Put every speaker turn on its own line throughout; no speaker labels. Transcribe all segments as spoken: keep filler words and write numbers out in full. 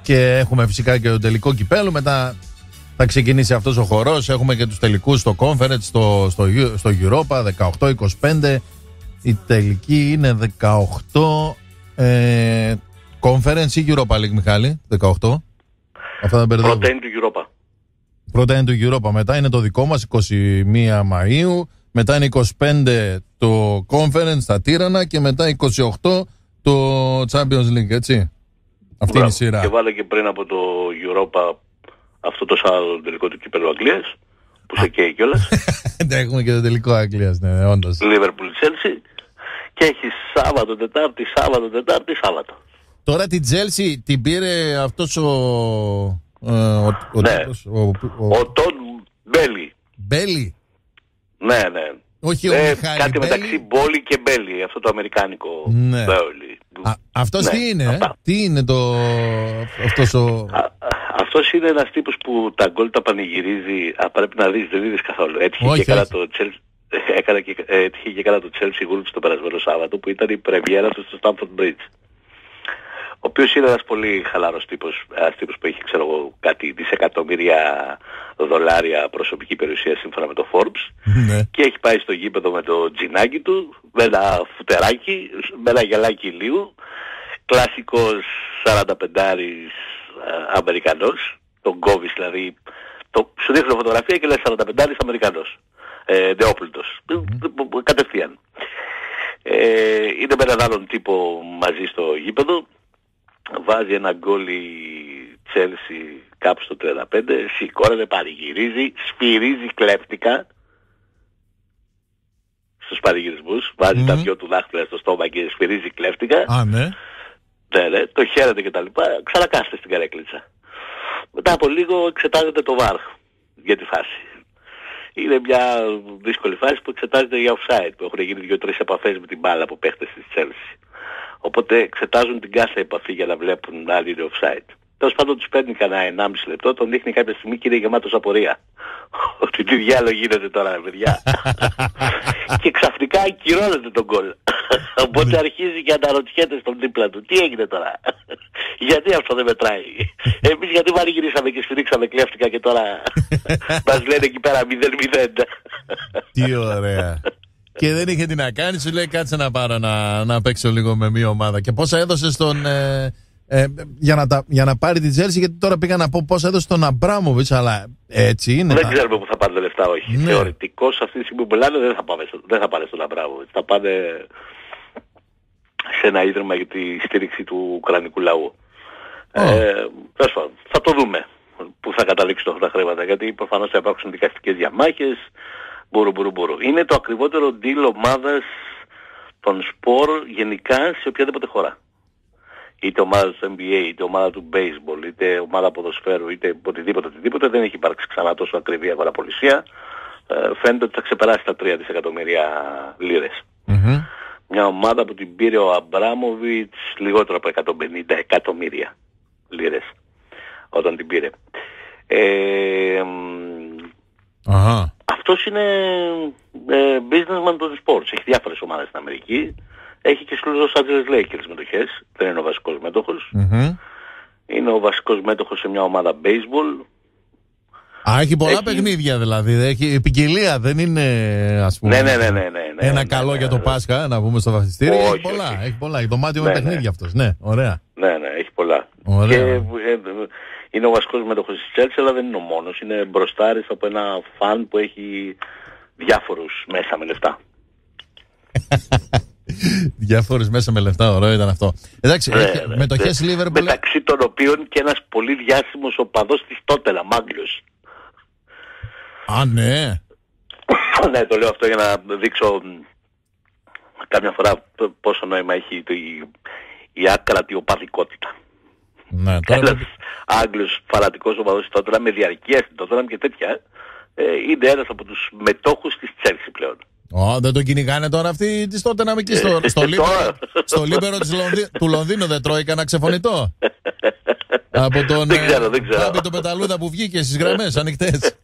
Και έχουμε φυσικά και το τελικό κυπέλλου. Μετά θα ξεκινήσει αυτός ο χορός. Έχουμε και τους τελικούς στο Conference, στο, στο, στο Europa δεκαοκτώ είκοσι πέντε. Η τελική είναι δεκαοκτώ ε, Conference ή Europa League, Μιχάλη? δεκαοκτώ. Αυτά δεν μπερδεύω.
Πρώτα είναι του Europa.
Πρώτα είναι του Europa. Μετά είναι το δικό μας είκοσι μία Μαΐου. Μετά είναι είκοσι πέντε το Conference στα Τύρανα. Και μετά είκοσι οκτώ το Champions League, έτσι. Αυτή Μπράβο. Είναι η σειρά.
Και βάλε και πριν από το Europa αυτό το Σάββατο τελικό του κυπέλλου Αγγλίας, που σε καίει κιόλας.
Έχουμε και το τελικό Αγγλίας, ναι, όντως.
Liverpool Chelsea. Και έχει Σάββατο, Τετάρτη, Σάββατο, Τετάρτη, Σάββατο.
Τώρα την Chelsea την πήρε αυτός ο... Ε, ο, ο,
ναι.
τύπος, ο, ο,
ο Τον Μπέλι.
Μπέλι.
Ναι, ναι.
Όχι
ε,
ο Μιχάλη
κάτι
Μπέλι.
μεταξύ Μπόλι και Μπέλι, αυτό το αμερικάνικο.
Ναι.
Μπέλι.
Α, αυτός
ναι,
τι είναι,
αυτά.
τι είναι το... Αυτός ο...
Α, αυτός είναι ένας τύπος που τα γκολ τα πανηγυρίζει. Α, πρέπει να δεις, δεν είδες καθόλου. Έτυχε
όχι,
και καλά το Chelsea. Έκανα και, έτυχε και καλά το Chelsea Wolves το περασμένο Σάββατο, που ήταν η πρεμιέρα του στο Stamford Bridge. Ο οποίος είναι ένας πολύ χαλαρός τύπος, ένας τύπος που έχει, ξέρω εγώ, κάτι δισεκατομμύρια δολάρια προσωπική περιουσία σύμφωνα με το Forbes.
Ναι.
Και έχει πάει στο γήπεδο με το τζινάκι του, με ένα φουτεράκι, με ένα γυαλάκι ηλίου, κλασικός σαρανταπεντάρης ε, Αμερικανός, τον κόβεις δηλαδή, το, σου δείχνω φωτογραφία και λες σαρανταπεντάρης Αμερικανός, ε, νεόπλουτος, mm-hmm. κατευθείαν. Ε, είναι με έναν άλλον τύπο μαζί στο γήπεδο, βάζει ένα γκολ η Chelsea κάπου στο τριάντα πέντε, σηκώνεται, πανηγυρίζει, σφυρίζει κλέφτικα στους πανηγυρισμούς, βάζει mm. τα δυο του δάχτυλα στο στόμα και σφυρίζει κλέφτικα.
Α, ναι.
Ναι, ναι, το χαίρεται και τα λοιπά, ξανακάθεται στην καρέκλιτσα. Μετά από λίγο εξετάζεται το βαρ για τη φάση. Είναι μια δύσκολη φάση που εξετάζεται για offside, που έχουν γίνει δύο-τρεις επαφές με την μπάλα από παίχτες της Chelsea. Οπότε εξετάζουν την κάθε επαφή για να βλέπουν αν είναι offside. Τέλος πάντων τους παίρνει κανένα ενάμιση λεπτό, τον δείχνει κάποια στιγμή και είναι γεμάτος απορία. Ότι τι διάλογο γίνεται τώρα, παιδιά. Και ξαφνικά ακυρώνεται τον γκολ. Οπότε αρχίζει και αναρωτιέται στον δίπλα του. Τι έγινε τώρα? Γιατί αυτό δεν μετράει? Εμείς γιατί πανηγυρίσαμε και σφυρίξαμε κλέφτικα και τώρα μας λένε εκεί πέρα μηδέν μηδέν.
Τι ωραία. Και δεν είχε τι να κάνει, σου λέει κάτσε να πάρω να, να παίξω λίγο με μία ομάδα. Και πόσα έδωσε στον... Ε, ε, για, να τα, για να πάρει τη Chelsea, γιατί τώρα πήγα να πω πόσα έδωσε στον Αμπράμοβιτς, αλλά έτσι είναι.
Δεν
τα...
ξέρουμε που θα πάνε τα λεφτά, όχι. Ναι. Θεωρητικώς αυτή τη στιγμή που μιλάνε δεν θα, πάμε, δεν θα πάνε στον Αμπράμοβιτς. Θα πάνε σε ένα ίδρυμα για τη στήριξη του ουκρανικού λαού. Oh. Ε, θα το δούμε που θα καταλήξουν αυτά τα χρήματα, γιατί προφανώς θα υπάρξουν δικαστικές διαμάχες. Μπορού, μπορού, μπορού. Είναι το ακριβότερο deal ομάδας των σπορ γενικά σε οποιαδήποτε χώρα. Είτε ομάδα του N B A, είτε ομάδα του baseball, είτε ομάδα ποδοσφαίρου, είτε οτιδήποτε, οτιδήποτε. Δεν έχει υπάρξει ξανά τόσο ακριβή αγοραπολισία. Ε, φαίνεται ότι θα ξεπεράσει τα τρία δισεκατομμύρια λίρες. Mm-hmm. Μια ομάδα που την πήρε ο Αμπράμοβιτς λιγότερο από εκατόν πενήντα εκατομμύρια λίρες όταν την πήρε. Ε,
uh-huh.
Αυτός είναι ε, businessman των sports. Έχει διάφορες ομάδες στην Αμερική. Έχει και στους Los Angeles Lakers συμμετοχές. Δεν είναι ο βασικός μέτοχος. Mm-hmm. Είναι ο βασικός μέτοχος σε μια ομάδα baseball.
Α, έχει πολλά
έχει...
παιχνίδια δηλαδή. Έχει ποικιλία. Δεν είναι, ας πούμε,
ναι, ναι, ναι, ναι, ναι,
ένα
ναι,
καλό
ναι,
για το
ναι,
Πάσχα, να βγούμε στο βαφτιστήριο.
Όχι,
έχει πολλά.
όχι.
Έχει πολλά. Έχει δωμάτιο
ναι,
με παιχνίδια
ναι.
αυτός. Ναι, ωραία.
Ναι, ναι, έχει πολλά.
Ωραία.
Και, ε, είναι ο βασικός μέτοχος της Chelsea, αλλά δεν είναι ο μόνος. Είναι μπροστάρης από ένα φαν που έχει διάφορους μέσα με λεφτά.
Διάφορες μέσα με λεφτά, ωραίο ήταν αυτό. Εντάξει,
ναι,
έχει
ναι,
μετοχές
ναι.
Liverpool.
Μεταξύ των οποίων και ένας πολύ διάσημος οπαδός της Tottenham, Άγγλος.
Α, ναι.
Ναι, το λέω αυτό για να δείξω κάμια φορά πόσο νόημα έχει η, η άκρατη οπαδικότητα.
Ναι, τώρα
ένας
πρέπει...
Άγγλος φανατικός οπαδός της Tottenham με διαρκεία στην Tottenham και τέτοια, ε, είναι ένας από τους μετόχους της Chelsea πλέον.
Oh, δεν τον κυνηγάνε τώρα αυτοί της τότε να είμαι εκεί στο, στο, λίμπερο, στο λίμπερο της Λονδί, του Λονδίνου δεν τρώει κανένα ξεφωνητό? Από τον
δεν ξέρω, δεν ξέρω.
Φάμπη τον Πεταλούδα που βγήκε στις γραμμές ανοιχτές.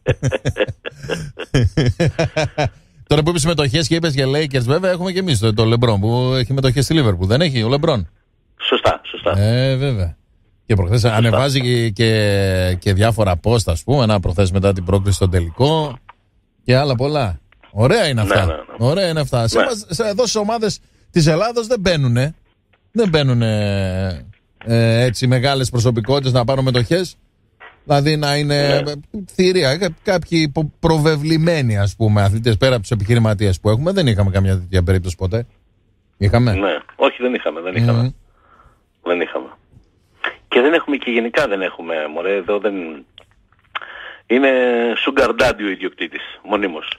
Τώρα που είπες συμμετοχές και είπες για Lakers, βέβαια έχουμε και εμείς το, το LeBron που έχει μετοχές στη Liverpool. Δεν έχει ο LeBron?
Σωστά, σωστά.
Ε, βέβαια. Και προχθές ανεβάζει και, και, και διάφορα post, ας πούμε, ένα προχθές μετά την πρόκριση στον τελικό και άλλα πολλά. Ωραία είναι αυτά.
Ναι, ναι, ναι.
Ωραία είναι αυτά. Ναι. Σε, σε, εδώ στις ομάδες της Ελλάδος δεν μπαίνουνε. Δεν μπαίνουν ε, ε, έτσι μεγάλες προσωπικότητες να πάρουν μετοχές. Δηλαδή να είναι ναι. θηρία. Κά, κάποιοι προβεβλημένοι, ας πούμε, αθλητές πέρα από τους επιχειρηματίες που έχουμε. Δεν είχαμε καμιά τέτοια περίπτωση ποτέ. Είχαμε.
Ναι, όχι δεν είχαμε. Δεν είχαμε. Mm. Δεν είχαμε. Και δεν έχουμε και γενικά δεν έχουμε, μωρέ, εδώ δεν... Είναι sugar daddy ο ιδιοκτήτης, μονίμως.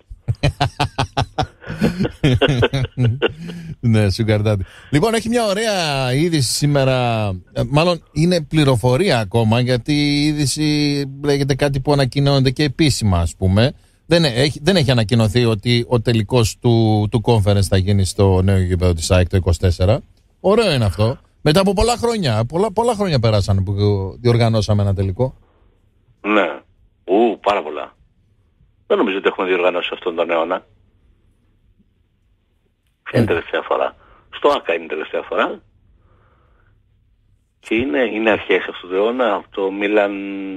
Ναι, sugar daddy. Λοιπόν, έχει μια ωραία είδηση σήμερα, μάλλον είναι πληροφορία ακόμα, γιατί η είδηση λέγεται κάτι που ανακοινώνεται και επίσημα, ας πούμε. Δεν έχει, δεν έχει ανακοινωθεί ότι ο τελικός του, του conference θα γίνει στο νέο γήπεδο της ΑΕΚ το είκοσι τέσσερα. Ωραίο είναι αυτό. Μετά από πολλά χρόνια, πολλά, πολλά χρόνια περάσαν που διοργανώσαμε ένα τελικό.
Ναι, ου, πάρα πολλά. Δεν νομίζω ότι έχουμε διοργανώσει αυτόν τον αιώνα. Ποια είναι η τελευταία φορά? Στο ΆΚΑ είναι η τελευταία φορά. Και είναι, είναι αρχές αυτού του αιώνα, από το Μίλαν...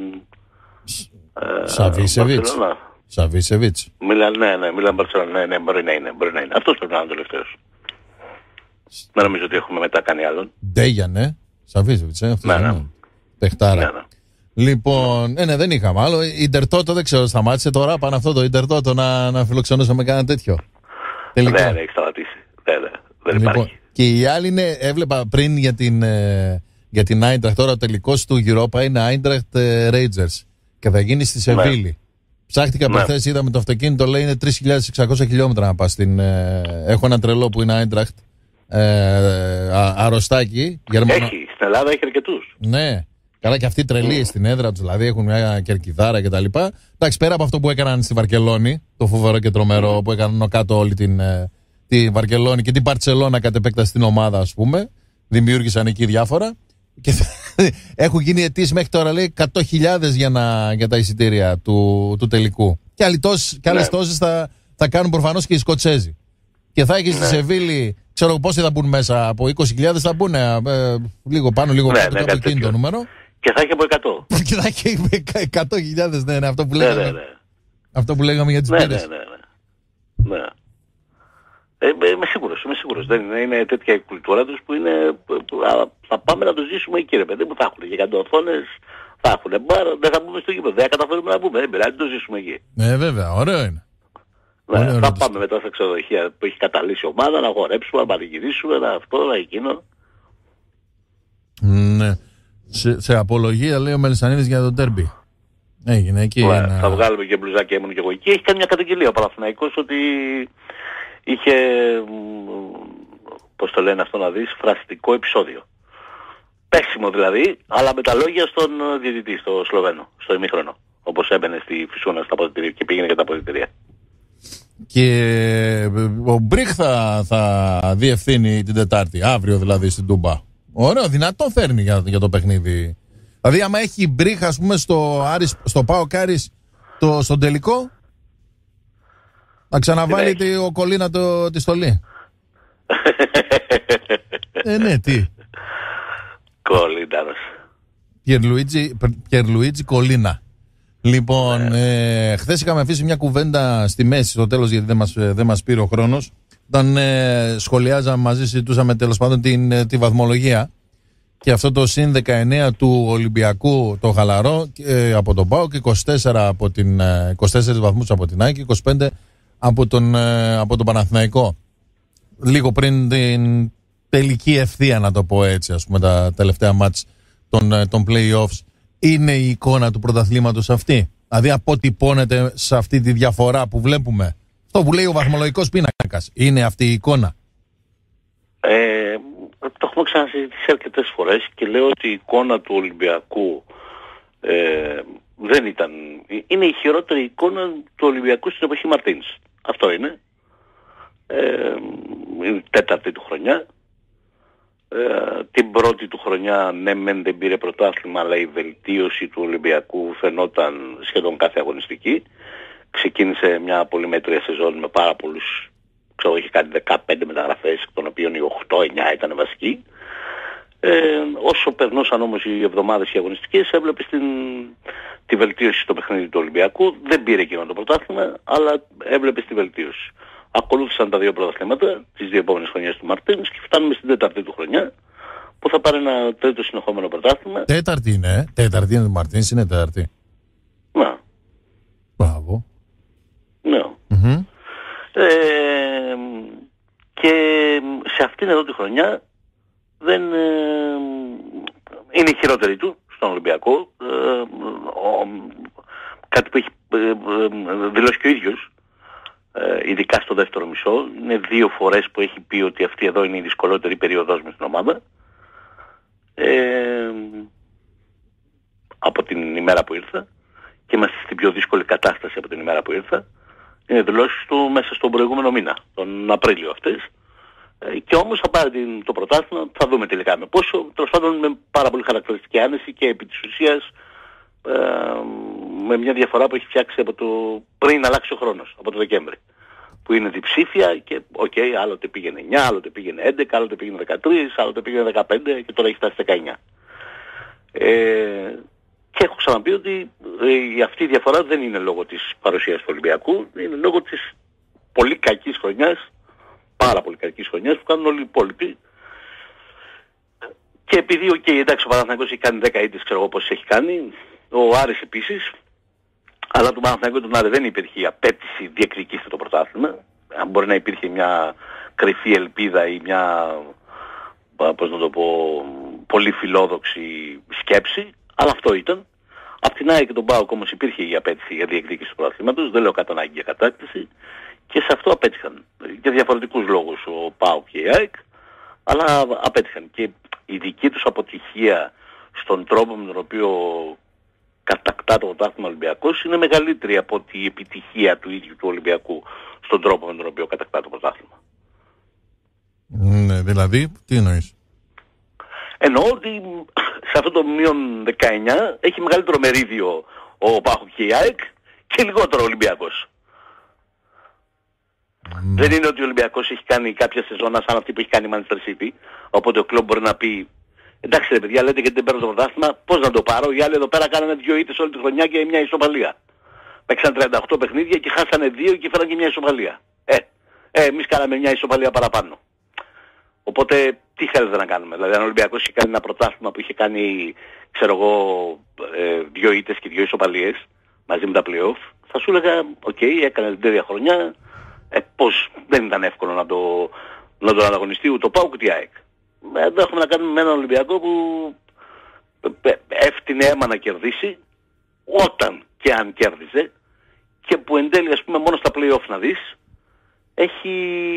Σαβίσεβιτς. Σαβίσεβιτς.
Μίλαν, ναι, ναι, Μίλαν Μπαρσελόνα, ναι, ναι, μπορεί να είναι, μπορεί να είναι. Αυτός πρέπει να είναι ο τελευταίος. Δεν νομίζω ότι έχουμε μετά κάνει άλλον.
Ντέγια, ναι. Σαβίσεβιτς, ε, αυτός
ναι,
είναι.
Ναι.
Πεχτάρα.
Ναι, ναι.
Λοιπόν, ναι, ναι, δεν είχαμε άλλο. Ιντερτότο δεν ξέρω, σταμάτησε τώρα πάνω αυτό το Ιντερτότο να, να φιλοξενούσαμε κανένα τέτοιο.
Τελικά. Ναι, ναι, έχει σταματήσει. Ναι, ναι, δεν
λοιπόν,
υπάρχει.
Και η άλλη είναι, έβλεπα πριν για την, ε, για την Άιντραχτ, τώρα ο τελικός του Europa είναι Άιντραχτ ε, Rangers και θα γίνει στη Σεβίλη. Ναι. Ψάχτηκα
ναι.
προχθές, είδαμε το αυτοκίνητο, λέει είναι τρεις χιλιάδες εξακόσια χιλιόμετρα να πας στην... Ε, έχω ένα τρελό που είναι Άιντραχτ. Ε, α, αρρωστάκι. Γερμανο...
Έχει, στην Ελλάδα έχει αρκετούς.
Ναι. Καλά, και αυτοί τρελοί mm. στην έδρα τους, δηλαδή έχουν μια κερκιδάρα κτλ. Εντάξει, πέρα από αυτό που έκαναν στη Βαρκελόνη, το φοβερό και τρομερό mm. που έκαναν κάτω όλη την, τη Βαρκελόνη και την Μπαρτσελώνα κατ' επέκταση στην ομάδα, ας πούμε. Δημιούργησαν εκεί διάφορα. Και έχουν γίνει αιτήσεις μέχρι τώρα, λέει, εκατό χιλιάδες για, να, για τα εισιτήρια του, του τελικού. Και, και άλλες ναι. τόσες θα, θα κάνουν προφανώς και οι Σκοτσέζοι. Και θα έχει ναι. στη Σεβίλη, ξέρω πόσοι θα μπουν μέσα, από είκοσι χιλιάδες θα μπουν, ε, λίγο πάνω, λίγο
ναι,
κάτω,
ναι,
κάτω εκείνο το νούμερο.
Και θα έχει από εκατό.
Και θα έχει εκατό χιλιάδες, ναι, ναι, αυτό που
ναι,
λέγαμε,
ναι, ναι. αυτό
που λέγαμε για τις
ναι,
πύρες.
Ναι, ναι, ναι. ναι. Ε, είμαι σίγουρος, είμαι σίγουρος. Δεν είναι, είναι τέτοια η κουλτούρα τους που είναι, θα, θα πάμε να το ζήσουμε εκεί, ρε παιδί μου, θα έχουν γιγαντό οθόνες, θα έχουν μπαρ, δεν θα μπούμε στο γήπεδο, δεν θα καταφέρουμε να μπούμε, δεν πειράζει, το ζήσουμε εκεί.
Ναι, βέβαια, ωραίο είναι.
Ναι, θα πάμε το... μετά στα ξενοδοχεία που έχει καταλύσει η ομάδα, να χορέψουμε, να πανηγυρίσουμε, να αυτό, να εκείνο.
Ναι. Σε, σε απολογία λέει ο Μελισσανίδης για το ντέρμπι. Έγινε εκεί.
Ναι,
ένα...
Θα βγάλουμε και μπλουζάκι, ήμουν και εγώ εκεί. Έχει κάνει μια καταγγελία ο Παναθηναϊκός ότι είχε, πώς το λένε αυτό να δεις, φραστικό επεισόδιο. Πέσιμο δηλαδή, αλλά με τα λόγια στον διαιτητή, στο Σλοβαίνο, στο ημίχρονο. Όπως έμπαινε στη Φυσούνα στα αποδυτήρια και πήγαινε για τα αποδυτήρια.
Και ο Μπριχ θα, θα διευθύνει την Τετάρτη, αύριο δηλαδή στην Τούμπα. Ωραίο, δυνατό φέρνει για, για το παιχνίδι. Δηλαδή, άμα έχει Μπριχ, ας πούμε, στο, Άρης, στο ΠΑΟΚ Άρης, το, στον τελικό, να ξαναβάλει τη, ο Κολίνα το, τη στολή. ε, ναι, τι.
Κολίναρος.
Πιερλουίτζι Κολίνα. Λοιπόν, ε, χθες είχαμε αφήσει μια κουβέντα στη μέση στο τέλος, γιατί δεν μας, δεν μας πήρε ο χρόνος. Όταν ε, σχολιάζαμε μαζί, συζητούσαμε τέλος πάντων την, τη βαθμολογία και αυτό το συν δεκαεννέα του Ολυμπιακού το χαλαρό ε, από τον ΠΑΟΚ, είκοσι τέσσερα από την, ε, είκοσι τέσσερις βαθμούς από την ΑΕΚ, είκοσι πέντε από τον, ε, από τον Παναθηναϊκό. Λίγο πριν την τελική ευθεία, να το πω έτσι, ας πούμε, τα τελευταία μάτς των, των play-offs. Είναι η εικόνα του πρωταθλήματος αυτή? Δηλαδή αποτυπώνεται σε αυτή τη διαφορά που βλέπουμε? Αυτό που λέει ο βαθμολογικός πίνακας, είναι αυτή η εικόνα?
Ε, το έχουμε ξανασυζητήσει αρκετές φορές και λέω ότι η εικόνα του Ολυμπιακού ε, δεν ήταν... Είναι η χειρότερη εικόνα του Ολυμπιακού στην εποχή Μαρτίνς. Αυτό είναι. Ε, είναι η τέταρτη του χρονιά. Ε, την πρώτη του χρονιά ναι μεν δεν πήρε πρωτάθλημα, αλλά η βελτίωση του Ολυμπιακού φαινόταν σχεδόν κάθε αγωνιστική. Ξεκίνησε μια πολύ μέτρια σεζόν με πάρα πολλούς, ξέρω, είχε κάνει δεκαπέντε μεταγραφές, των οποίων οι οκτώ εννιά ήταν βασικοί. Ε, όσο περνούσαν όμως οι εβδομάδες οι αγωνιστικές, έβλεπες την, τη βελτίωση στο παιχνίδι του Ολυμπιακού. Δεν πήρε εκείνο το πρωτάθλημα, αλλά έβλεπες τη βελτίωση. Ακολούθησαν τα δύο πρωταθλήματα τις δύο επόμενες χρονιές του Μαρτίνς και φτάνουμε στην τέταρτη του χρονιά, που θα πάρει ένα τρίτο συνεχόμενο πρωτάθλημα.
Τέταρτη είναι, ε? Τέταρτη είναι του Μαρτίνς, είναι τέταρτη.
Να.
Μπράβο.
Ναι.
Mm-hmm.
Ε, και σε αυτήν εδώ τη χρονιά δεν ε, είναι η χειρότερη του στον Ολυμπιακό. Ε, ο, κάτι που έχει ε, ε, δηλώσει και ο ίδιος, ε, ειδικά στο δεύτερο μισό. Είναι δύο φορές που έχει πει ότι αυτή εδώ είναι η δυσκολότερη περίοδος με στην ομάδα. Ε, από την ημέρα που ήρθα, και είμαστε στην πιο δύσκολη κατάσταση από την ημέρα που ήρθα. Είναι δηλώσεις του μέσα στον προηγούμενο μήνα, τον Απρίλιο αυτές. Ε, και όμως θα πάρει την, το πρωτάθλημα, θα δούμε τελικά με πόσο, τέλος πάντων με πάρα πολύ χαρακτηριστική άνεση και επί της ουσίας ε, με μια διαφορά που έχει φτιάξει από το πριν αλλάξει ο χρόνος, από το Δεκέμβρη. Που είναι διψήφια και οκ, okay, άλλοτε πήγαινε εννιά, άλλοτε πήγαινε έντεκα, άλλοτε πήγαινε δεκατρία, άλλοτε πήγαινε δεκαπέντε και τώρα έχει φτάσει δεκαεννιά. Ε, και έχω ξαναπεί ότι ε, αυτή η διαφορά δεν είναι λόγω της παρουσίας του Ολυμπιακού, είναι λόγω της πολύ κακής χρονιάς, πάρα πολύ κακής χρονιάς που κάνουν όλοι οι υπόλοιποι. Και επειδή okay, εντάξει, ο Παναθηναϊκός έχει κάνει δέκα ήττες, ξέρω εγώ πώς έχει κάνει, ο Άρης επίσης, αλλά του Παναθηναϊκού τον Άρη δεν υπήρχε η απέτηση διεκδικήστε το πρωτάθλημα. Αν μπορεί να υπήρχε μια κρυφή ελπίδα ή μια, πώς να το πω, πολύ φιλόδοξη σκέψη, αλλά αυτό ήταν. Απ' την ΑΕΚ και τον ΠΑΟΚ όμως υπήρχε η απέτηση για διεκδίκηση του πρωταθλήματος, δεν λέω κατά ανάγκη για κατάκτηση, και σε αυτό απέτυχαν. Για διαφορετικούς λόγους ο ΠΑΟΚ και η ΑΕΚ, αλλά απέτυχαν. Και η δική τους αποτυχία στον τρόπο με τον οποίο κατακτά το πρωτάθλημα Ολυμπιακός είναι μεγαλύτερη από τη επιτυχία του ίδιου του Ολυμπιακού στον τρόπο με τον οποίο κατακτά το πρωτάθλημα.
Ναι, δηλαδή, τι εννοείς?
Εννοώ ότι σε αυτό το μείον δεκαεννιά έχει μεγαλύτερο μερίδιο ο ΠΑΟΚ και η ΑΕΚ και λιγότερο ο Ολυμπιακός. Mm. Δεν είναι ότι ο Ολυμπιακός έχει κάνει κάποια σεζόνα σαν αυτή που έχει κάνει η Manchester City, οπότε ο κλόμπ μπορεί να πει εντάξει ρε παιδιά, λέτε γιατί δεν παίρνω το πρωτάθλημα, πώς να το πάρω? Οι άλλοι εδώ πέρα κάνανε δύο ήττες όλη τη χρονιά και μια ισοπαλία. Παίξαν τριάντα οκτώ παιχνίδια και χάσανε δύο και φέραν και μια ισοπαλία. Ε, ε εμείς κάναμε μια ισοπαλία παραπάνω. Οπότε τι θέλετε να κάνουμε? Δηλαδή αν ο Ολυμπιακός είχε κάνει ένα πρωτάθλημα που είχε κάνει, ξέρω εγώ, ε, δύο ήττες και δύο ισοπαλίες μαζί με τα play-off, θα σου έλεγα, οκ, okay, έκανε την τέτοια χρονιά, ε, πώς δεν ήταν εύκολο να το, να το ανταγωνιστεί ούτε ο ΠΑΟΚ ούτε η ΑΕΚ. Εδώ έχουμε να κάνουμε με έναν Ολυμπιακό που έφτιανε αίμα να κερδίσει όταν και αν κέρδιζε, και που εν τέλει, ας πούμε, μόνο στα play-off να δεις έχει...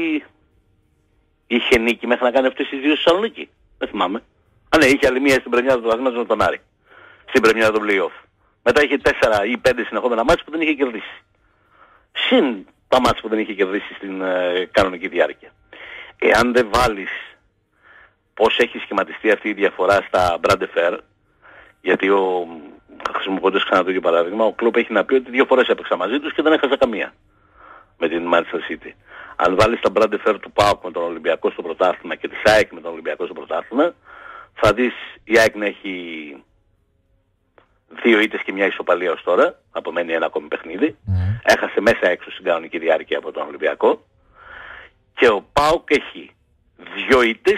είχε νίκη μέχρι να κάνει αυτές τις δύο στη Θεσσαλονίκη. Δεν θυμάμαι. Α, ναι, είχε άλλη μία στην πρεμιέρα του πρωταθλήματος με τον Άρη. Στην πρεμιέρα του play-off. Μετά είχε τέσσερα ή πέντε συνεχόμενα μάτς που δεν είχε κερδίσει. Συν τα μάτς που δεν είχε κερδίσει στην ε, κανονική διάρκεια. Εάν δεν βάλεις πώς έχει σχηματιστεί αυτή η διαφορά στα Brand Fair, γιατί ο, χρησιμοποιώντας ξανά το ίδιο παράδειγμα, ο κλουπ έχει να πει ότι δύο φορές έπαιξα μαζί τους και δεν έχασα καμία με την Manchester City. Αν βάλεις τα Brand Fair του ΠΑΟΚ με τον Ολυμπιακό στο πρωτάθλημα και της ΑΕΚ με τον Ολυμπιακό στο πρωτάθλημα, θα δεις η ΑΕΚ να έχει δύο ήττες και μια ισοπαλία ως τώρα, απομένει ένα ακόμη παιχνίδι, mm. έχασε μέσα έξω στην κανονική διάρκεια από τον Ολυμπιακό, και ο ΠΑΟΚ έχει δύο ήττες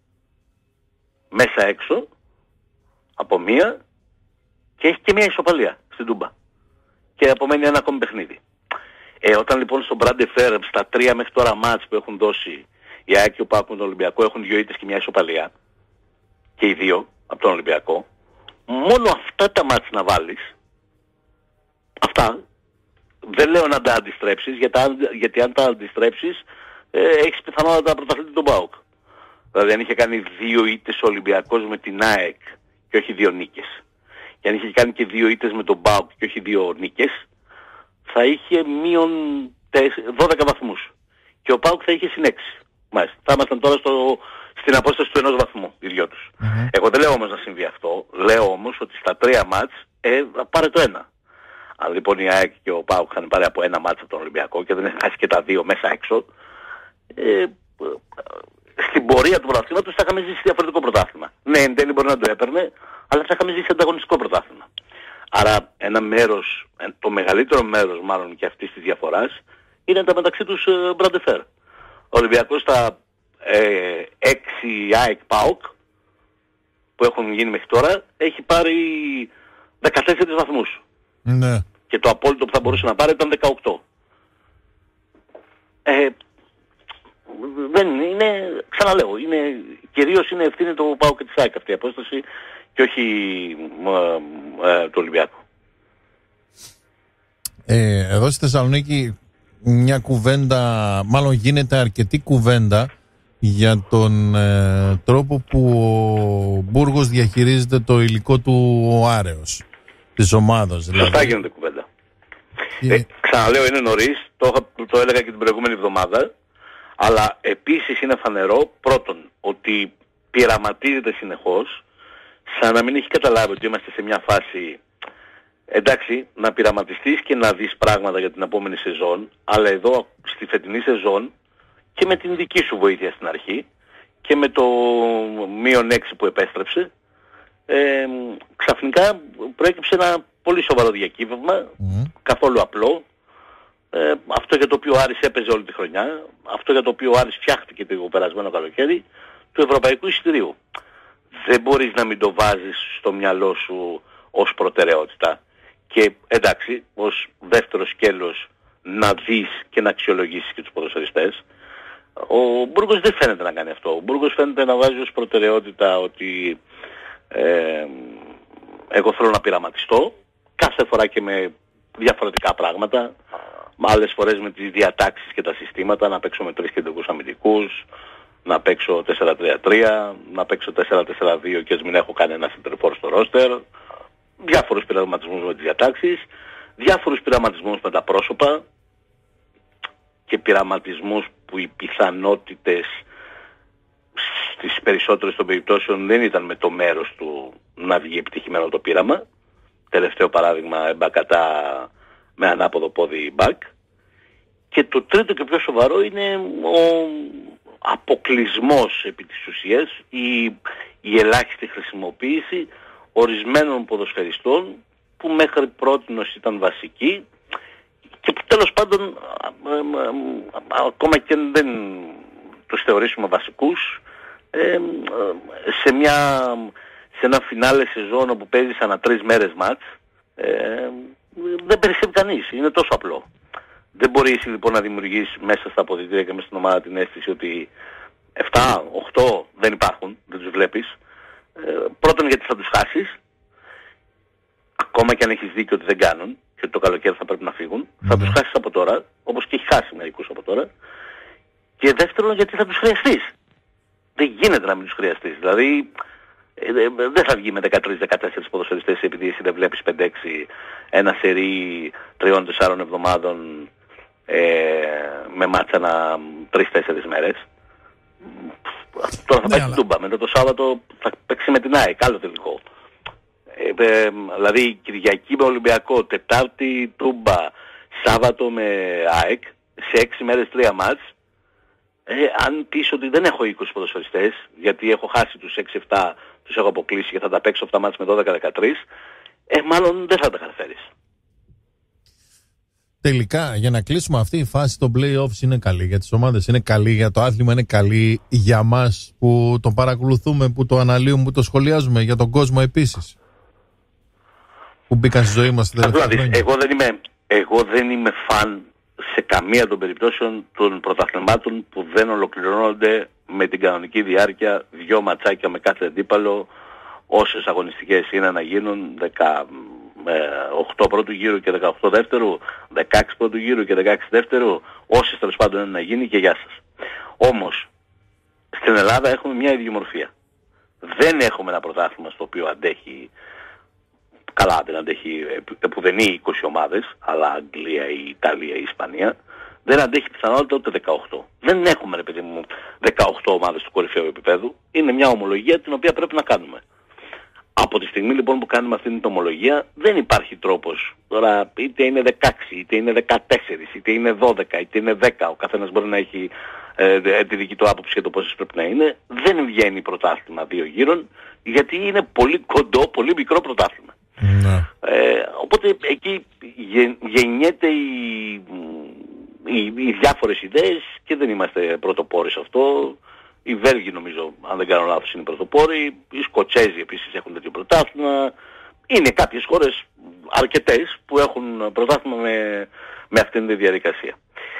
μέσα έξω από μία και έχει και μια ισοπαλία στην Τούμπα και απομένει ένα ακόμη παιχνίδι. Ε, όταν λοιπόν στο Brand Fair στα τρία μέχρι τώρα μάτς που έχουν δώσει η ΑΕΚ και ο ΠΑΟΚ με τον Ολυμπιακό έχουν δύο ήττες και μια ισοπαλία, και οι δύο από τον Ολυμπιακό, μόνο αυτά τα μάτς να βάλεις, αυτά, δεν λέω να τα αντιστρέψεις, γιατί, γιατί αν τα αντιστρέψεις ε, έχεις πιθανότατα πρωταθλητή τον ΠΑΟΚ. Δηλαδή αν είχε κάνει δύο ήττες ο Ολυμπιακός με την ΑΕΚ και όχι δύο νίκες, και αν είχε κάνει και δύο ήττες με τον ΠΑΟΚ και όχι δύο νίκες, θα είχε μείον δώδεκα βαθμούς. Και ο ΠΑΟΚ θα είχε συν έξι. Μάλιστα. Θα ήμασταν τώρα στο, στην απόσταση του ενός βαθμού, οι δυο τους. Mm-hmm. Εγώ δεν λέω όμως να συμβεί αυτό. Λέω όμως ότι στα τρία μάτς ε, θα πάρε το ένα. Αν λοιπόν η ΑΕΚ και ο ΠΑΟΚ είχαν πάρει από ένα μάτς από τον Ολυμπιακό και δεν είχαν χάσει και τα δύο μέσα έξω, ε, στην πορεία του πρωταθλήματος θα είχαμε ζήσει διαφορετικό πρωτάθλημα. Ναι, εν τέλει μπορεί να το έπαιρνε, αλλά θα είχαμε ζήσει ανταγωνιστικό πρωτάθλημα. Άρα ένα μέρος, το μεγαλύτερο μέρος μάλλον και αυτής της διαφοράς, είναι τα μεταξύ τους ε, Μπραντεφέρ. Ο Ολυμπιακός στα ε, έξι ΑΕΚ ΠΑΟΚ που έχουν γίνει μέχρι τώρα έχει πάρει δεκατέσσερις βαθμούς.
Ναι.
Και το απόλυτο που θα μπορούσε να πάρει ήταν δεκαοκτώ. Ε, δεν είναι, ξαναλέω, είναι, κυρίως είναι ευθύνη του ΠΑΟΚ και της ΑΕΚ αυτή η απόσταση και όχι ε, ε, του Ολυμπιακού.
Ε, εδώ στη Θεσσαλονίκη μια κουβέντα, μάλλον γίνεται αρκετή κουβέντα για τον ε, τρόπο που ο Μπούργος διαχειρίζεται το υλικό του ο Άρεος της ομάδας.
Δηλαδή. Σωστά γίνεται κουβέντα. Και... Ε, ξαναλέω, είναι νωρίς, το, το έλεγα και την προηγούμενη εβδομάδα, αλλά επίσης είναι φανερό πρώτον ότι πειραματίζεται συνεχώς, σαν να μην έχει καταλάβει ότι είμαστε σε μια φάση, εντάξει, να πειραματιστείς και να δεις πράγματα για την επόμενη σεζόν, αλλά εδώ στη φετινή σεζόν και με την δική σου βοήθεια στην αρχή και με το μείον έξι που επέστρεψε, ε, ξαφνικά προέκυψε ένα πολύ σοβαρό διακύβευμα, mm. καθόλου απλό, ε, αυτό για το οποίο ο Άρης έπαιζε όλη τη χρονιά, αυτό για το οποίο ο Άρης φτιάχτηκε το περασμένο καλοκαίρι, του ευρωπαϊκού εισιτηρίου. Δεν μπορείς να μην το βάζεις στο μυαλό σου ως προτεραιότητα και εντάξει, ως δεύτερο σκέλος να δεις και να αξιολογήσεις και τους ποδοσφαιριστές. Ο Μπούργος δεν φαίνεται να κάνει αυτό. Ο Μπούργος φαίνεται να βάζει ως προτεραιότητα ότι ε, εγώ θέλω να πειραματιστώ, κάθε φορά και με διαφορετικά πράγματα, άλλες φορές με τις διατάξεις και τα συστήματα, να παίξω με τρεις κεντρικούς αμυντικούς, να παίξω τέσσερα τρία τρία, να παίξω τέσσερα τέσσερα δύο και ας μην έχω κανένα σεντερφόρ στο ρόστερ, διάφορους πειραματισμούς με τις διατάξεις, διάφορους πειραματισμούς με τα πρόσωπα και πειραματισμούς που οι πιθανότητες στις περισσότερες των περιπτώσεων δεν ήταν με το μέρος του να βγει επιτυχημένο το πείραμα. Τελευταίο παράδειγμα, Εμπακατά με ανάποδο πόδι μπακ. Και το τρίτο και πιο σοβαρό είναι ο αποκλεισμός επί της ουσίας, η, η ελάχιστη χρησιμοποίηση ορισμένων ποδοσφαιριστών που μέχρι πρότινος ήταν βασικοί και που τέλος πάντων ακόμα και δεν τους θεωρήσουμε βασικούς, ε, σε, μια, σε ένα φινάλε σεζόν όπου παίζεις ανά τρεις μέρες μάτς, ε, δεν περισσεύει κανείς, είναι τόσο απλό. Δεν μπορείς λοιπόν να δημιουργήσεις μέσα στα αποδυτήρια και μέσα στην ομάδα την αίσθηση ότι επτά οκτώ δεν υπάρχουν, δεν τους βλέπεις. Ε, πρώτον γιατί θα τους χάσεις, ακόμα και αν έχεις δίκιο ότι δεν κάνουν και ότι το καλοκαίρι θα πρέπει να φύγουν, mm-hmm. θα τους χάσεις από τώρα, όπως και έχει χάσει μερικούς από τώρα. Και δεύτερον γιατί θα τους χρειαστείς. Δεν γίνεται να μην τους χρειαστείς. Δηλαδή ε, ε, δεν θα βγει με δεκατρείς δεκατέσσερις ποδοσφαιριστές επειδή εσύ δεν βλέπεις πέντε έξι ένα σερί τριών τεσσάρων εβδομάδων ε, με μάτσα να τρεις τέσσερις μέρες. Τώρα θα ναι, πάει στην Τούμπα, μετά το Σάββατο θα παίξει με την ΑΕΚ, άλλο τελικό. Ε, ε, δηλαδή Κυριακή με Ολυμπιακό, Τετάρτη Τούμπα, Σάββατο με ΑΕΚ, σε έξι μέρες τρία μάτς. Ε, αν πεις ότι δεν έχω είκοσι ποδοσφαιριστές, γιατί έχω χάσει τους έξι επτά, τους έχω αποκλείσει και θα τα παίξω αυτά μάτς με δώδεκα δεκατρείς, ε, μάλλον δεν θα τα καταφέρεις.
Τελικά, για να κλείσουμε αυτή η φάση, το play-offs είναι καλή για τις ομάδες, είναι καλή για το άθλημα, είναι καλή για μας που το παρακολουθούμε, που το αναλύουμε, που το σχολιάζουμε, για τον κόσμο επίσης, που μπήκαν στη ζωή μας την τελευταία χρόνια.
Εγώ δεν είμαι, εγώ δεν είμαι φαν σε καμία των περιπτώσεων των πρωταθλημάτων που δεν ολοκληρώνονται με την κανονική διάρκεια δυο ματσάκια με κάθε αντίπαλο, όσες αγωνιστικές είναι να γίνουν, δεκαοκτώ πρώτου γύρου και δεκαοκτώ δεύτερου, δεκαέξι πρώτου γύρου και δεκαέξι δεύτερου, όσες τέλος πάντων είναι να γίνει και γεια σας. Όμως, στην Ελλάδα έχουμε μια ιδιομορφία. Δεν έχουμε ένα πρωτάθλημα στο οποίο αντέχει, καλά δεν αντέχει επουδενή είκοσι ομάδες, αλλά Αγγλία, η Ιταλία, η Ισπανία, δεν αντέχει πιθανότητα ούτε δεκαοκτώ. Δεν έχουμε, ρε παιδί μου, δεκαοκτώ ομάδες του κορυφαίου επίπεδου. Είναι μια ομολογία την οποία πρέπει να κάνουμε. Από τη στιγμή λοιπόν που κάνουμε αυτήν την ομολογία δεν υπάρχει τρόπος. Τώρα είτε είναι δεκαέξι, είτε είναι δεκατέσσερα, είτε είναι δώδεκα, είτε είναι δέκα. Ο καθένας μπορεί να έχει ε, τη δική του άποψη για το πόσες πρέπει να είναι. Δεν βγαίνει πρωτάθλημα δύο γύρων, γιατί είναι πολύ κοντό, πολύ μικρό πρωτάθλημα.
Ναι.
Ε, οπότε εκεί γεν, γεννιέται η, οι, οι διάφορες ιδέες και δεν είμαστε πρωτοπόροι σε αυτό. Οι Βέλγοι νομίζω, αν δεν κάνω λάθος, είναι πρωτοπόροι. Οι Σκοτσέζοι επίσης έχουν τέτοιο πρωτάθλημα. Είναι κάποιες χώρες, αρκετές, που έχουν πρωτάθλημα με, με αυτήν τη διαδικασία.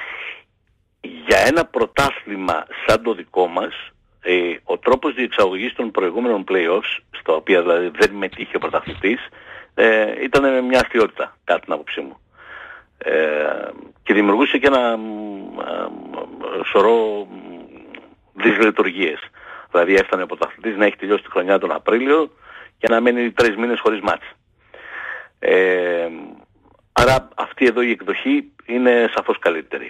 Για ένα πρωτάθλημα σαν το δικό μας, ε, ο τρόπος διεξαγωγής των προηγούμενων play-offs, στα οποία δηλαδή δεν μετήχε ο πρωταθλητής, ε, ήταν μια αστιότητα, κατά την άποψή μου. Ε, και δημιουργούσε και ένα ε, σωρό δυσλειτουργίες. Δηλαδή έφτανε ο πρωταθλητής να έχει τελειώσει τη χρονιά τον Απρίλιο και να μένει τρεις μήνες χωρίς μάτς. Ε, άρα αυτή εδώ η εκδοχή είναι σαφώς καλύτερη.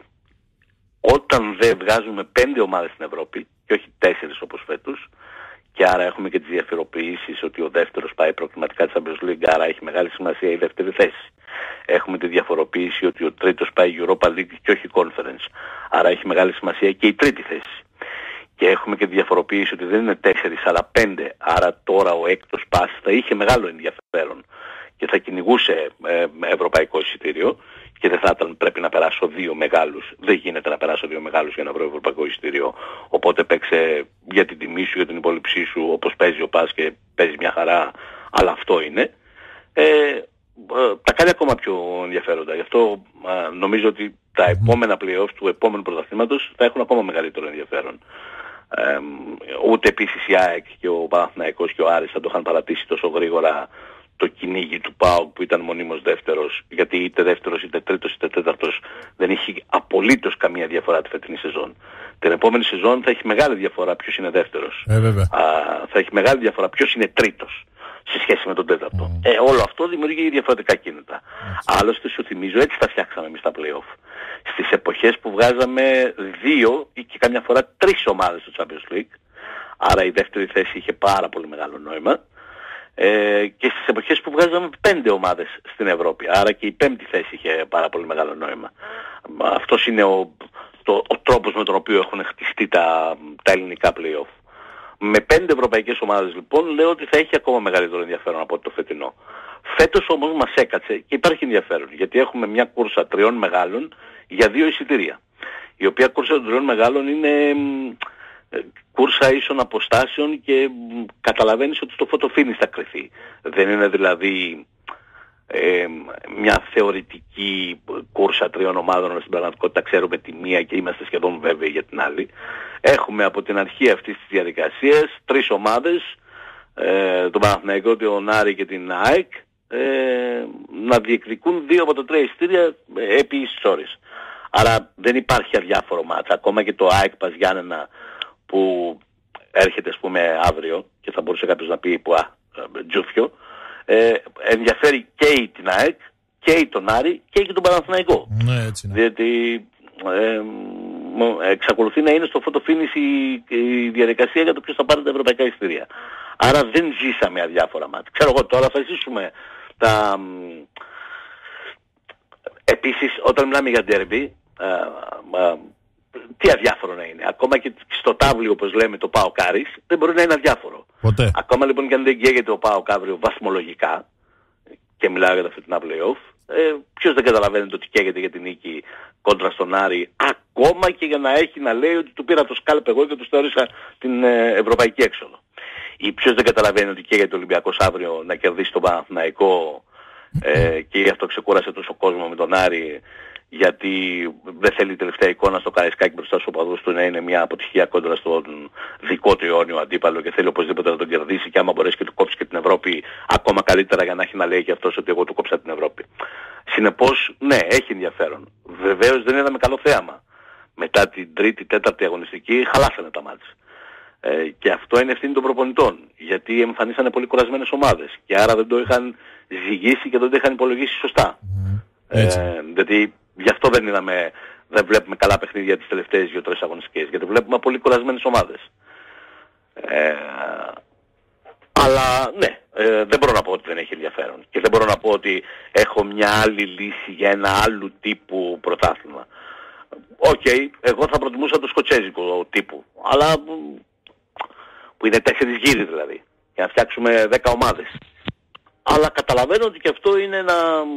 Όταν δεν βγάζουμε πέντε ομάδες στην Ευρώπη και όχι τέσσερις όπως φέτος, και άρα έχουμε και τις διαφοροποιήσεις ότι ο δεύτερος πάει προκριματικά της Champions League, άρα έχει μεγάλη σημασία η δεύτερη θέση. Έχουμε τη διαφοροποίηση ότι ο τρίτος πάει Europa League και όχι Conference, άρα έχει μεγάλη σημασία και η τρίτη θέση. Και έχουμε και τη διαφοροποίηση ότι δεν είναι τέσσερις αλλά πέντε, άρα τώρα ο έκτος πας θα είχε μεγάλο ενδιαφέρον και θα κυνηγούσε ε, ευρωπαϊκό εισιτήριο και δεν θα ήταν πρέπει να περάσω δύο μεγάλους. Δεν γίνεται να περάσω δύο μεγάλους για να βρω ευρωπαϊκό εισιτήριο. Οπότε παίξε για την τιμή σου, για την υπόλοιψή σου, όπως παίζει ο Πας και παίζει μια χαρά, αλλά αυτό είναι. Ε, ε, τα κάνει ακόμα πιο ενδιαφέροντα. Γι' αυτό ε, νομίζω ότι τα επόμενα play-offs του επόμενου πρωταθλήματος θα έχουν ακόμα μεγαλύτερο ενδιαφέρον. Ε, ούτε επίσης η ΑΕΚ και ο Παναθηναϊκός και ο Άρης θα το είχαν παρατήσει τόσο γρήγορα το κυνήγι του ΠΑΟΚ που ήταν μονίμως δεύτερος, γιατί είτε δεύτερος είτε τρίτος είτε τέταρτος δεν έχει απολύτως καμία διαφορά τη φετινή σεζόν. Την επόμενη σεζόν θα έχει μεγάλη διαφορά ποιος είναι δεύτερος.
Ε, βέβαια.
Α, θα έχει μεγάλη διαφορά ποιος είναι τρίτος σε σχέση με τον τέταρτο. Mm. Ε, όλο αυτό δημιουργεί διαφορετικά κίνητα. Mm. Άλλωστε σου θυμίζω, έτσι τα φτιάξαμε εμείς τα play-off. Στις εποχές που βγάζαμε δύο ή και καμιά φορά τρεις ομάδες στο Champions League, άρα η δεύτερη θέση είχε πάρα πολύ μεγάλο νόημα, ε, και στις εποχές που βγάζαμε πέντε ομάδες στην Ευρώπη, άρα και η πέμπτη θέση είχε πάρα πολύ μεγάλο νόημα. Αυτός είναι ο, το, ο τρόπος με τον οποίο έχουν χτιστεί τα, τα ελληνικά play-off. Με πέντε ευρωπαϊκές ομάδες λοιπόν λέω ότι θα έχει ακόμα μεγαλύτερο ενδιαφέρον από το φετινό. Φέτος όμως μας έκατσε και υπάρχει ενδιαφέρον, γιατί έχουμε μια κούρσα τριών μεγάλων για δύο εισιτήρια. Η οποία κούρσα των τριών μεγάλων είναι ε, κούρσα ίσων αποστάσεων και μ, καταλαβαίνεις ότι στο φωτοφίνις θα κρυθεί. Δεν είναι δηλαδή ε, μια θεωρητική κούρσα τριών ομάδων, αλλά στην πραγματικότητα ξέρουμε τη μία και είμαστε σχεδόν βέβαιοι για την άλλη. Έχουμε από την αρχή αυτής της διαδικασίας τρεις ομάδες, ε, τον Παναθηναϊκό, τον Άρη και την ΑΕΚ, ε, να διεκδικούν δύο από τα τρία εισιτήρια ε, επί ίσης ώρες. Άρα δεν υπάρχει αδιάφορο μάτσα. Ακόμα και το ΑΕΚ Πας Γιάννενα που έρχεται ας πούμε αύριο και θα μπορούσε κάποιος να πει που α, τζούφιο, ε, ενδιαφέρει και την ΑΕΚ και τον Άρη και, και τον Παναθηναϊκό.
Ναι, έτσι είναι.
Διότι ε, εξακολουθεί να είναι στο φωτοφίνις η, η διαδικασία για το ποιος θα πάρει τα ευρωπαϊκά εισιτήρια. Άρα δεν ζήσαμε αδιάφορα μάτια. Ξέρω εγώ, τώρα θα ζήσουμε τα... Επίσης όταν μιλάμε για ντέρμπι, τι αδιάφορο να είναι. Ακόμα και στο τάβλιο όπως λέμε το ΠΑΟΚ Άρης δεν μπορεί να είναι αδιάφορο.
Ποτέ.
Ακόμα λοιπόν και αν δεν καίγεται ο ΠΑΟΚ αύριο βαθμολογικά, και μιλάω για τα φετινά play-off, ε, ποιος δεν καταλαβαίνει ότι καίγεται για την νίκη κόντρα στον Άρη, ακόμα και για να έχει να λέει ότι του πήρα το σκάλπ εγώ και του θεώρησα την ε, ευρωπαϊκή έξοδο. Ή ποιος δεν καταλαβαίνει ότι καίγεται ο Ολυμπιακός αύριο να κερδίσει τον Παναθηναϊκό ε, και γι' αυτό ξεκούρασε τόσο κόσμο με τον Άρη, γιατί δεν θέλει η τελευταία εικόνα στο Καραϊσκάκι μπροστά στους οπαδούς του να είναι μια αποτυχία κόντρα στον δικό του αιώνιο αντίπαλο και θέλει οπωσδήποτε να τον κερδίσει, και άμα μπορέσει και του κόψει και την Ευρώπη ακόμα καλύτερα, για να έχει να λέει και αυτός ότι εγώ του κόψα την Ευρώπη. Συνεπώς, ναι, έχει ενδιαφέρον. Βεβαίως δεν είδαμε καλό θέαμα. Μετά την τρίτη, τέταρτη αγωνιστική χαλάσανε τα μάτς. Ε, και αυτό είναι ευθύνη των προπονητών, γιατί εμφανίσανε πολύ κουρασμένες ομάδες και άρα δεν το είχαν ζυγίσει και δεν το είχαν υπολογίσει σωστά. Mm, ε, γιατί γι' αυτό δεν είδαμε, δεν βλέπουμε καλά παιχνίδια τις τελευταίες δύο-τρεις αγωνιστικές, γιατί βλέπουμε πολύ κουρασμένες ομάδες. Ε, αλλά ναι, ε, δεν μπορώ να πω ότι δεν έχει ενδιαφέρον και δεν μπορώ να πω ότι έχω μια άλλη λύση για ένα άλλου τύπου πρωτάθλημα. οκ, okay, εγώ θα προτιμούσα το σκοτσέζικο τύπου, αλλά που είναι τέσσερις γύροι δηλαδή, για να φτιάξουμε δέκα ομάδες. Αλλά καταλαβαίνω ότι και αυτό είναι ένα,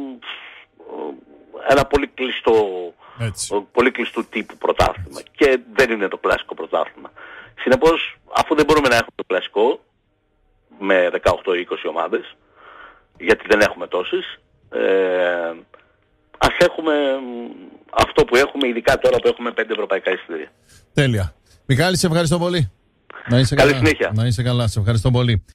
ένα πολύ κλειστό, πολύ κλειστού τύπου πρωτάθλημα και δεν είναι το κλασικό πρωτάθλημα. Συνεπώς, αφού δεν μπορούμε να έχουμε το κλασικό με δεκαοκτώ είκοσι ομάδες, γιατί δεν έχουμε τόσες, ε, ας έχουμε αυτό που έχουμε, ειδικά τώρα που έχουμε πέντε ευρωπαϊκά εισιτήρια.
Τέλεια. Μιχάλη, σε ευχαριστώ πολύ. Να είσαι
Καλή
καλά.
συνέχεια.
Να είσαι καλά, σε ευχαριστώ πολύ.